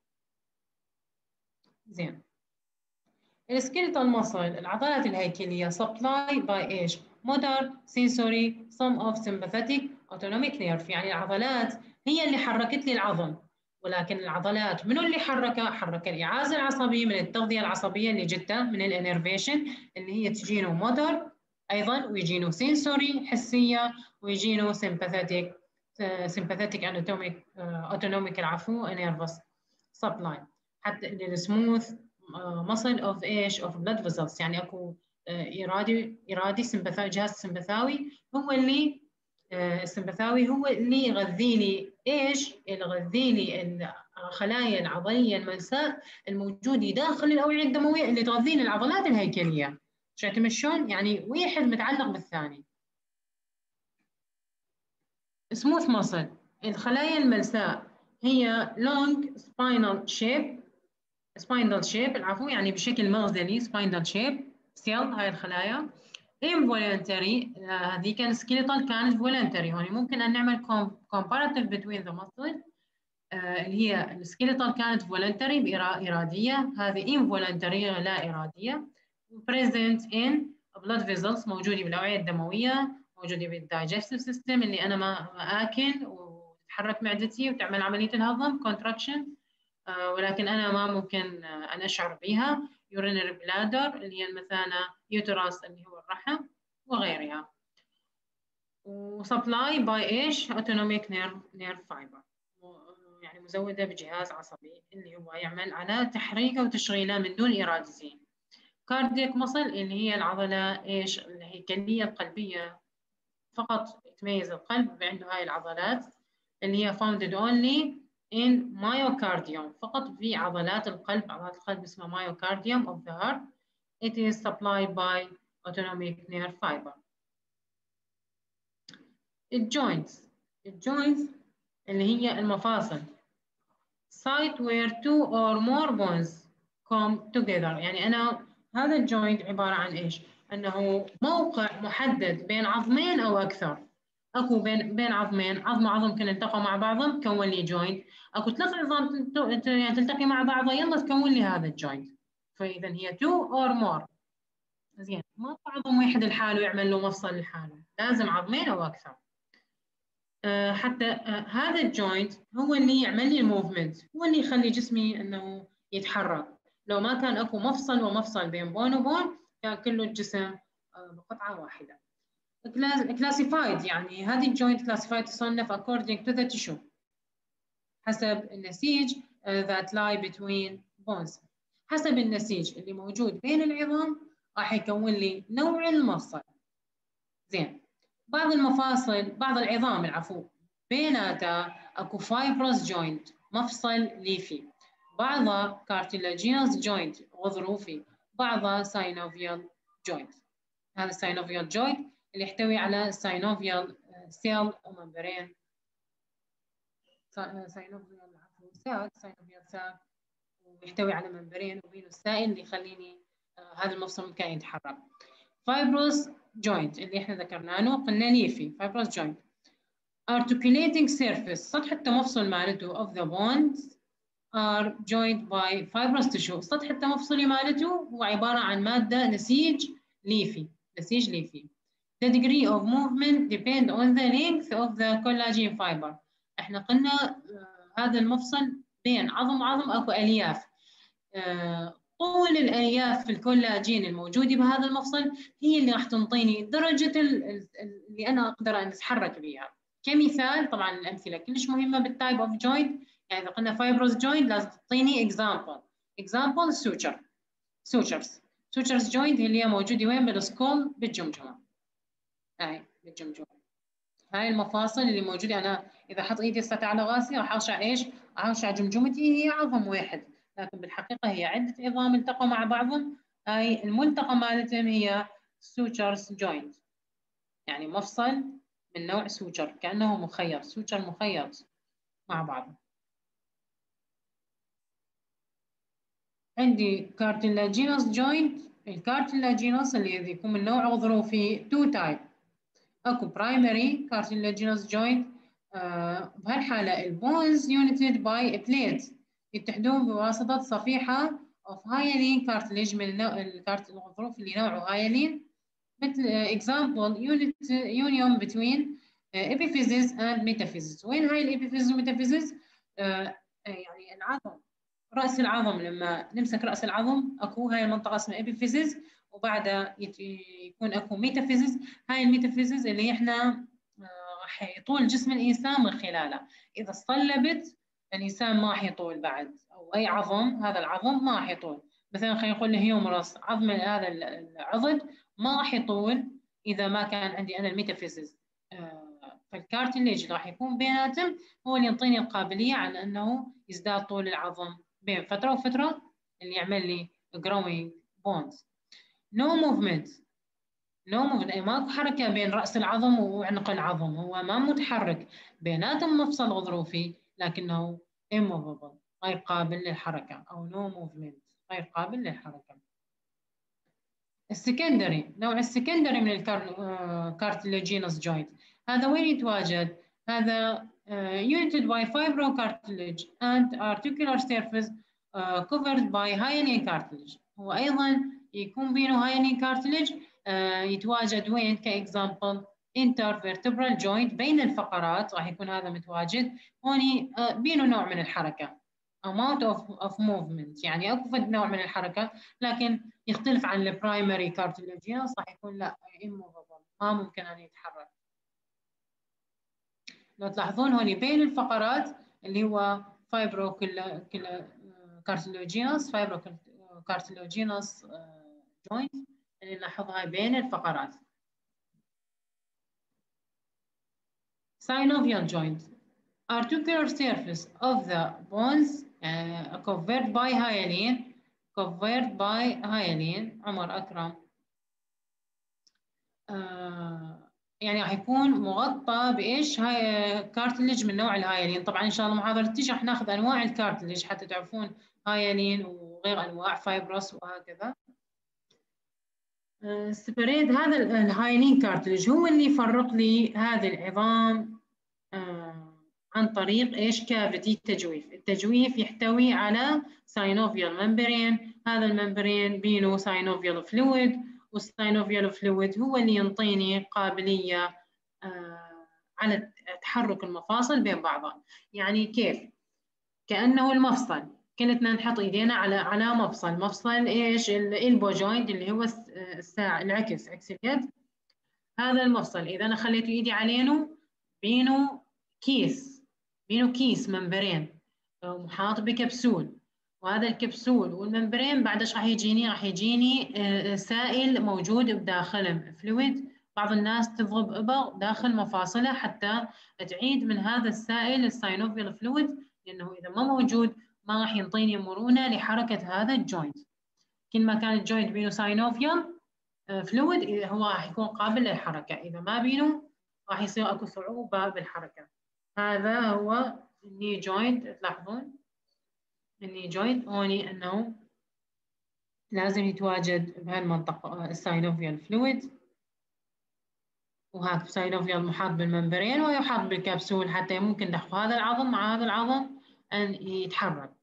زين. السكيلتال ماسل العضلات الهيكليه سبلاي باي ايش؟ موتور، سنسوري، سم اوف سمباثيك، اوتونوميك نيرف، يعني العضلات هي اللي حركت لي العظم، ولكن العضلات منو اللي حركها؟ حرك الاعازه العصبيه من التغذيه العصبيه اللي جتها من الانرفيشن اللي هي تجينه موتور ايضا، ويجينه سنسوري حسيه، ويجينه سمباثيك سمباثيك اناتوميك اوتونوميك العفو نيرفس. supply. حتى للسموث muscle of ايش of blood vessels، يعني اكو ارادي ارادي سمبثاوي، جهاز سمبثاوي هو اللي السمبثاوي هو اللي يغذي لي ايش؟ يغذي لي الخلايا العضليه الملساء الموجوده داخل الاوعيه الدمويه اللي تغذي لي العضلات الهيكليه. شفتم شلون؟ يعني واحد متعلق بالثاني. سموث ماسل، الخلايا الملساء هي long spinal shape spinal shape العفو، يعني بشكل مغزلي spinal shape سيل هاي الخلايا. involuntary هذه كان skeletal كانت voluntary. هون ممكن أن نعمل comparative between the muscle اللي هي الskeletal كانت voluntary بإرادية، هذه involuntary لا إرادية. present in blood vessels موجودة بالأوعية الدموية، موجودة بالdigestive system اللي أنا ما آكل وتتحرك معدتي وتعمل عملية الهضم contraction، ولكن أنا ما ممكن أن أشعر بها. urinary bladder اللي هي المثانة، uterus اللي هو الرحم وغيرها. وsupply by إيش؟ autonomic nerve nerve fiber، يعني مزودة بجهاز عصبي اللي هو يعمل على تحريكه وتشغيله من دون إرادته. cardiac muscle اللي هي العضلة إيش؟ الهيكلية القلبية، فقط تميز القلب بعنده هاي العضلات اللي هي founded only in myocardium، فقط في عضلات القلب، عضلات القلب اسمها myocardium of the heart. It is supplied by autonomic nerve fiber. الجوينتس، الجوينتس اللي هي المفاصل site where two or more bones come together، يعني أنا هذا الجوينت عبارة عن إيش؟ أنه موقع محدد بين عظمين أو أكثر. اكو بين بين عظمين، عظم وعظم كانوا التقوا مع بعضهم كون لي جوينت، اكو ثلاث عظام يعني تلتقي مع بعضها يلا تكون لي هذا الجوينت. فاذا هي تو اور مور. زين، ما عظم واحد لحاله يعمل له مفصل لحاله، لازم عظمين او اكثر. أه حتى أه هذا الجوينت هو اللي يعمل لي الموفمنت، هو اللي يخلي جسمي انه يتحرك. لو ما كان اكو مفصل ومفصل بين بون وبون كان كله الجسم أه بقطعه واحده. classified يعني هذه الجوينت classified تصنف according to the tissue حسب النسيج uh, that lie between bones. حسب النسيج اللي موجود بين العظام راح يكون لي نوع المفصل. زين، بعض المفاصل بعض العظام العفو بيناتها اكو fibrous joint مفصل ليفي، بعضها cartilaginous joint غضروفي، بعضها synovial joint. هذا الساينوفيال joint اللي يحتوي على ساينوفيال سيل وممبرين، ساينوفيال عفوا ساك ساينوفيال ساك، ويحتوي على ممبرين وبينه السائل اللي يخليني آه هذا المفصل ممكن يتحرك. فايبروس جوينت اللي احنا ذكرناه قلنا ليفي فايبروس جوينت. articulating surface سطح التمفصل مالته of the bones are joined by fibrous tissue. سطح التمفصلي مالته هو عبارة عن مادة نسيج ليفي، نسيج ليفي. The degree of movement depend on the length of the collagen fiber. احنا قلنا هذا المفصل بين عظم وعظم اكو الياف. طول الالياف في الكولاجين الموجوده بهذا المفصل هي اللي راح تنطيني درجه اللي انا اقدر ان اتحرك بها. كمثال، طبعا الامثله كلش مهمه بالتايب اوف جوينت، يعني اذا قلنا فايبروس جوينت لازم تعطيني اكزامبل. اكزامبل سوتشر، سوتشرز سوتشرز جوينت اللي هي موجوده وين؟ بالسكول بالجمجمه. هاي بالجمجمه، هاي المفاصل اللي موجوده. انا اذا حط ايدي هسه على راسي راح ارشع ايش؟ ارشع جمجمتي، هي عظم واحد لكن بالحقيقه هي عده عظام التقوا مع بعضهم. هاي الملتقى مالتهم هي سوتشرز جوينت، يعني مفصل من نوع سوتشر، كانه مخيط، سوتشر مخيط مع بعض. عندي كارتلاجينوس جوينت، الكارتلاجينوس اللي يكون من نوع غضروفي تو تايب. اكو برايمري كارتلاجينوس جوينت، آه بهالحاله البونز يونيتد باي بليت يتحدون بواسطه صفيحه اوف هايلين كارتليج من الغضروف اللي نوعه هايلين، مثل اكزامبل يونت يونيون بتوين ابيفيزيس اند ميتافيزيس. وين هاي الابيفيزيس وميتافيزيس؟ آه يعني العظم، راس العظم، لما نمسك راس العظم اكو هاي المنطقه اسمها ابيفيزيس، وبعدها يكون اكو ميتافيزيس. هاي الميتافيزيس اللي احنا راح يطول جسم الانسان من خلالها. اذا اصطلبت الانسان ما راح يطول بعد، او أو أي عظم، هذا العظم ما راح يطول. مثلا خلينا نقول الهيومرس، عظم هذا العضد ما راح يطول إذا ما كان عندي أنا الميتافيزيس. فالكارتليج راح يكون بيناتهم هو اللي يعطيني القابلية على أنه يزداد طول العظم بين فترة وفترة، اللي يعمل لي growing bones. no movement no movement ماكو حركة بين رأس العظم وعنق العظم، هو ما متحرك، بيناتهم مفصل غضروفي لكنه immovable غير قابل للحركة، أو no movement غير قابل للحركة. السكندري، نوع السكندري من الكارتليجينوس جوينت، هذا وين يتواجد؟ هذا united by fibrocartilage and articular surface uh, covered by hyaline cartilage. هو أيضا يكون بينه hyaline cartilage uh, يتواجد وين كإكزامبل intervertebral joint بين الفقرات، راح يكون هذا متواجد هوني uh, بينه نوع من الحركة amount of, of movement، يعني أكو فد نوع من الحركة لكن يختلف عن البرايمري كارتليجينوس، راح يكون لا immovable ما ممكن أن يتحرك. لو تلاحظون هوني بين الفقرات اللي هو فايبرو كارتليجينوس فايبرو كارتليجينوس جوينت اللي نلاحظها بين الفقرات. synovial joint, articular surface of the bones uh, covered by hyaline covered by hyaline. عمر أكرم آه يعني راح يكون مغطى بإيش؟ هاي كارتليج من نوع الهايلين. طبعا إن شاء الله محاضرة تيجي راح ناخذ أنواع الكارتليج حتى تعرفون هايلين وغير أنواع فايبروس وهكذا. آه سبريد هذا الهايلين كارتليج هو اللي يفرق لي هذه العظام آه عن طريق إيش؟ كافيتي التجويف. التجويف يحتوي على ساينوفيال ممبرين، هذا الممبرين بينه ساينوفيال فلويد، والساينوفيال فلويد هو اللي ينطيني قابلية آه على تحرك المفاصل بين بعضها. يعني كيف؟ كأنه المفصل، كلتنا نحط ايدينا على على مفصل، مفصل ايش؟ الالبو جوينت اللي هو الساع العكس، عكس اليد. هذا المفصل اذا انا خليت ايدي عليه بينه كيس، بينه كيس ممبرين محاط بكبسول، وهذا الكبسول والممبرين بعد ايش راح يجيني؟ راح يجيني سائل موجود بداخله فلويد. بعض الناس تضرب ابر داخل مفاصله حتى تعيد من هذا السائل الساينوفيال فلويد، لانه اذا ما موجود ما راح ينطيني مرونه لحركه هذا الجوينت. كل ما كان الجوينت بينه ساينوفيال فلويد هو راح يكون قابل للحركه، اذا ما بينه راح يصير اكو صعوبه بالحركه. هذا هو الني جوينت. تلاحظون الني جوينت هوني انه لازم يتواجد بهالمنطقه الساينوفيال فلويد، وهذا الساينوفيال محاط بالممبرين ويحاط بالكبسول حتى ممكن دخل هذا العظم مع هذا العظم ان يتحرك.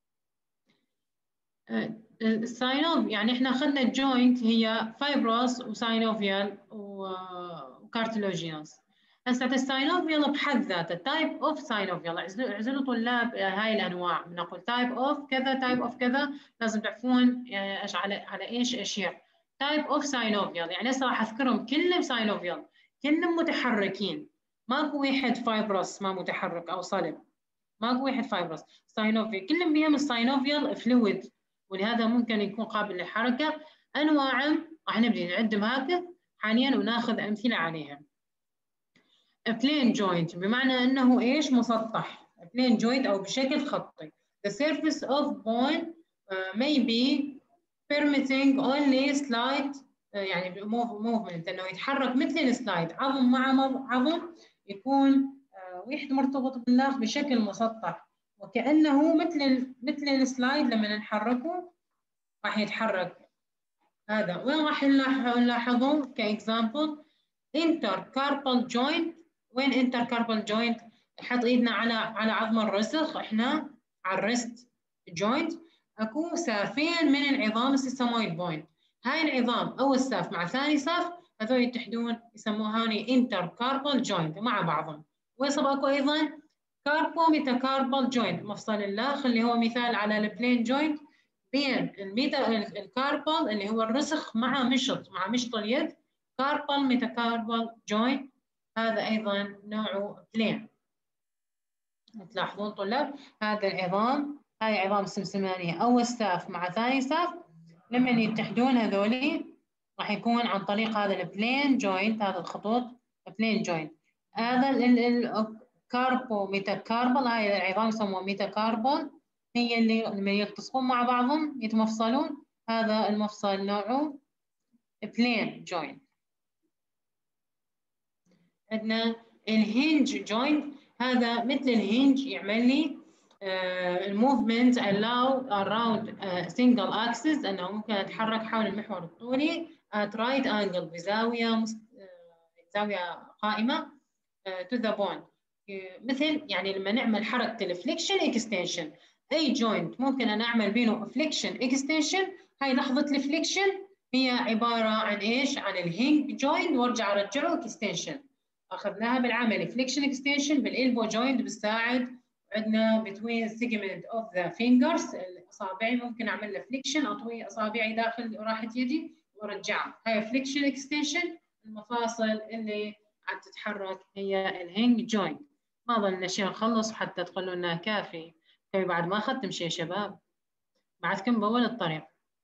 الساينوف يعني احنا اخذنا الجوينت هي فايبروس وساينوفيال وكارتلوجينوس. هسه الساينوفيال بحد ذاته تايب اوف ساينوفيال، اعزلوا طلاب هاي الانواع، بنقول تايب اوف كذا تايب اوف كذا، لازم تعرفون ايش على على ايش اشير. تايب اوف ساينوفيال يعني هسه راح اذكرهم كلهم ساينوفيال، كلهم متحركين، ماكو واحد فايبروس ما متحرك او صلب، ماكو واحد فايبروس. ساينوفيال كلهم بهم الساينوفيال فلويد، ولهذا ممكن يكون قابل للحركه. انواع راح نبدي نعدهم هكذا حاليا وناخذ امثله عليها. بلين جوينت بمعنى انه ايش؟ مسطح، بلين جوينت او بشكل خطي. The surface of bone uh, may be permitting only slight uh, يعني movement، انه يتحرك مثل السلايد، عظم مع عظم يكون uh, واحد مرتبط بالآخر بشكل مسطح، وكأنه مثل مثل السلايد لما نحركه راح يتحرك. هذا وين راح نلاحظه كإكزامبل؟ intercarpal joint. وين intercarpal joint؟ نحط ايدنا على على عظم الرسغ، احنا على الريست جوينت اكو سافين من العظام السيسمويد بوينت. هاي العظام او الساف مع ثاني ساف هذول يتحدون يسموها هاني intercarpal joint مع بعضهم. ويصب اكو ايضا كاربو ميتاكاربال جوينت، مفصل الاخ اللي هو مثال على البلين جوينت بين الميتا الكاربال اللي هو الرسخ مع مشط مع مشط اليد، كاربال ميتاكاربال جوينت، هذا ايضا نوعه بلين. تلاحظون طلاب هذا العظام هاي عظام السمسمانية أول ستاف مع ثاني ستاف لما يتحدون هذولي راح يكون عن طريق هذا البلين جوينت، هذا الخطوط بلين جوينت. هذا الكاربو ميتاكاربال، هاي العظام يسموها ميتاكاربال، هي اللي لما يلتصقون مع بعضهم يتمفصلون، هذا المفصل نوعه بلين جوينت. عندنا الهنج جوينت، هذا مثل الهنج يعمل لي الموفمنت allow around single axis، انه ممكن اتحرك حول المحور الطولي at right angle بزاويه مست... زاويه قائمه to the bone. مثل يعني لما نعمل حركه الفليكشن اكستنشن، اي جوينت ممكن انا اعمل بينه فليكشن اكستنشن، هاي لحظه الفليكشن هي عباره عن ايش؟ عن الهنج جوينت، وارجع ارجعه اكستنشن. اخذناها بالعمل فليكشن اكستنشن، بالالبو جوينت بالساعد عندنا between segment of the fingers، الاصابع ممكن اعمل له فليكشن، اطوي اصابعي داخل راحه يدي وارجعها، هاي فليكشن اكستنشن. المفاصل اللي عم تتحرك هي الهنج جوينت. ما ظلنا شيء نخلص حتى تقولوا لنا كافي. كافي بعد ما اخذتم شيء شباب، بعدكم باول الطريق.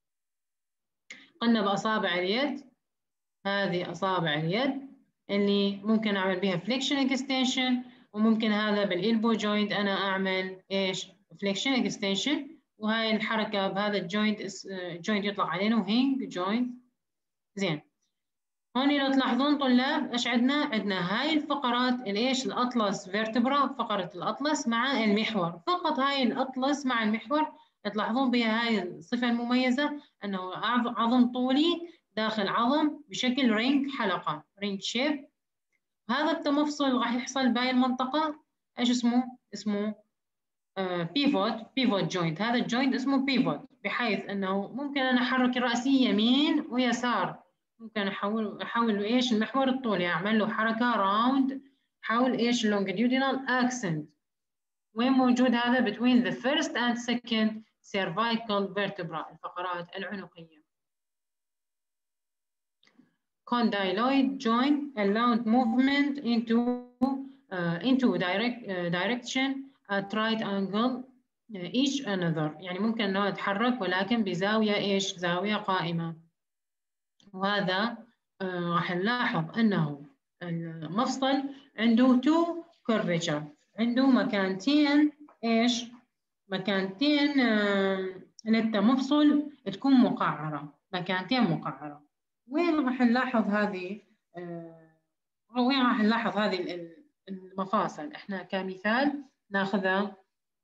قلنا باصابع اليد، هذه اصابع اليد اللي ممكن اعمل بها فليكشن اكستنشن، وممكن هذا بالالبو جوينت انا اعمل ايش؟ فليكشن اكستنشن. وهاي الحركه بهذا الجوينت جوينت يطلق عليه هينج جوينت. زين، هون لو تلاحظون طلاب ايش عندنا؟ عندنا هاي الفقرات الايش؟ الاطلس فيرتبرا، فقره الاطلس مع المحور، فقط هاي الاطلس مع المحور. تلاحظون بها هاي الصفه المميزه انه عظم طولي داخل عظم بشكل رينج حلقه، رينج شيب. هذا التمفصل راح يحصل بهاي المنطقه، ايش اسمه؟ اسمه بيفوت، بيفوت جوينت. هذا الجوينت اسمه بيفوت، بحيث انه ممكن انا احرك راسي يمين ويسار، ممكن احول احول ايش؟ المحور الطولي اعمل له حركه راوند حول ايش؟ longitudinal accent. وين موجود هذا؟ between the first and second cervical vertebra، الفقرات العنقيه. condyloid joint allowed movement into uh, into direct uh, direction at right angle each another، يعني ممكن انه اتحرك ولكن بزاويه ايش؟ زاويه قائمه. وهذا آه راح نلاحظ انه المفصل عنده تو كيرفتشر، عنده مكانتين ايش؟ مكانتين آه للتمفصل تكون مقعره، مكانتين مقعره. وين راح نلاحظ هذه آه وين راح نلاحظ هذه المفاصل؟ احنا كمثال ناخذها،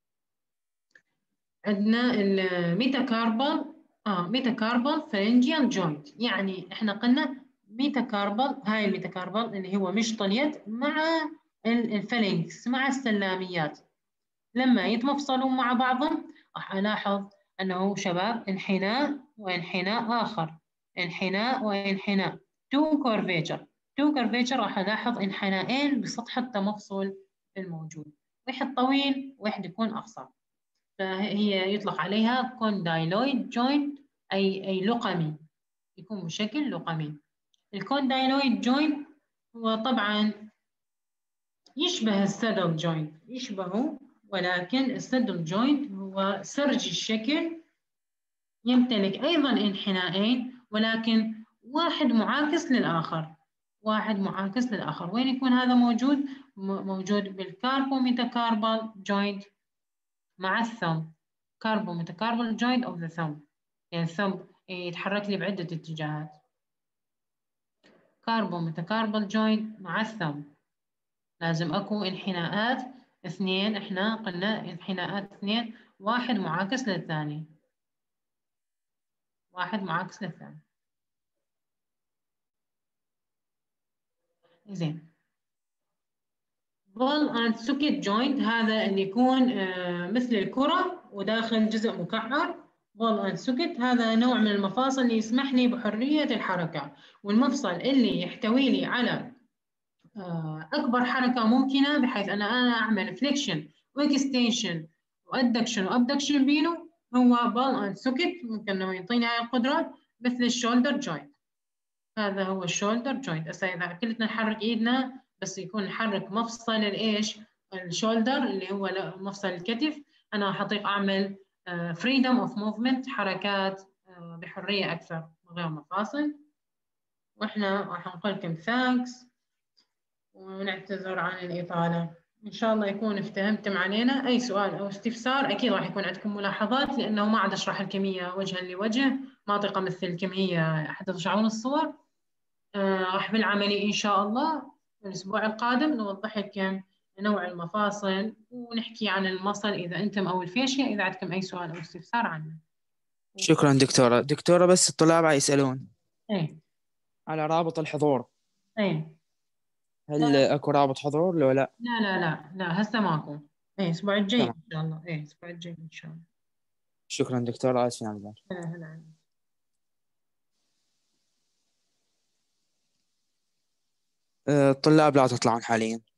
عندنا الميتاكاربال اه ميتاكاربال فارنجيال جوينت. يعني احنا قلنا ميتاكاربال، هاي الميتاكاربال اللي هو مشط اليد مع الفالنكس مع السلاميات، لما يتمفصلون مع بعضهم راح الاحظ انه شباب انحناء وانحناء اخر، انحناء وانحناء، تو كورفيتشر، تو كورفيتشر. راح الاحظ انحنائين بسطح التمفصل الموجود، واحد طويل واحد يكون اقصر، فهي يطلق عليها كوندايلويد جوينت، أي أي لقمي، يكون بشكل لقمي. الكوندايلويد جوينت هو طبعا يشبه السادل جوينت، يشبهه، ولكن السادل جوينت هو سرج الشكل، يمتلك أيضا انحنائين ولكن واحد معاكس للآخر، واحد معاكس للآخر. وين يكون هذا موجود؟ موجود بالكاربو ميتاكاربال جوينت مع الثumb، كاربو ميتاكاربال جوينت اوف ذا ثumb، يعني الثumb يتحرك لي بعدة اتجاهات. كاربو ميتاكاربال جوينت مع الثumb لازم اكو انحناءات اثنين، احنا قلنا انحناءات اثنين، واحد معاكس للثاني، واحد معاكس للثاني. زين، بول اند سوكيت جوينت، هذا اللي يكون آه مثل الكرة وداخل جزء مكعر. بول اند سوكيت هذا نوع من المفاصل اللي يسمح لي بحرية الحركة، والمفصل اللي يحتوي لي على آه أكبر حركة ممكنة، بحيث أنا أنا أعمل فليكشن واكستنشن وأدكشن وأبدكشن بينه، هو بول اند سوكيت. ممكن إنه يعطيني هاي القدرة مثل الشولدر جوينت. هذا هو الشولدر جوينت. هسه إذا كلنا نحرك إيدنا بس يكون نحرك مفصل الإيش؟ الشولدر اللي هو مفصل الكتف، أنا حطيق أعمل فريدم أوف موفمنت، حركات بحرية أكثر من غير مفاصل. وإحنا راح نقول لكم ثانكس ونعتذر عن الإطالة. إن شاء الله يكون افتهمتم علينا. أي سؤال أو استفسار أكيد راح يكون عندكم ملاحظات، لأنه ما عاد أشرح الكمية وجها لوجه، منطقة مثل الكمية حتى تشعرون الصور. آه راح بالعملي إن شاء الله الأسبوع القادم نوضح لكم نوع المفاصل ونحكي عن المصل إذا أنتم أو الفيشيا، إذا عندكم أي سؤال أو استفسار عنه. شكرا دكتورة. دكتورة بس الطلاب يسألون إيه على رابط الحضور، إيه هل اكو رابط حضور لو لا؟ لا لا لا لا هسه ماكو. إيه الأسبوع الجاي تمام. إن شاء الله. إيه الأسبوع الجاي إن شاء الله. شكرا دكتورة، آسفين على ذلك. هلا هلا. أه، الطلاب لا تطلعون حاليا.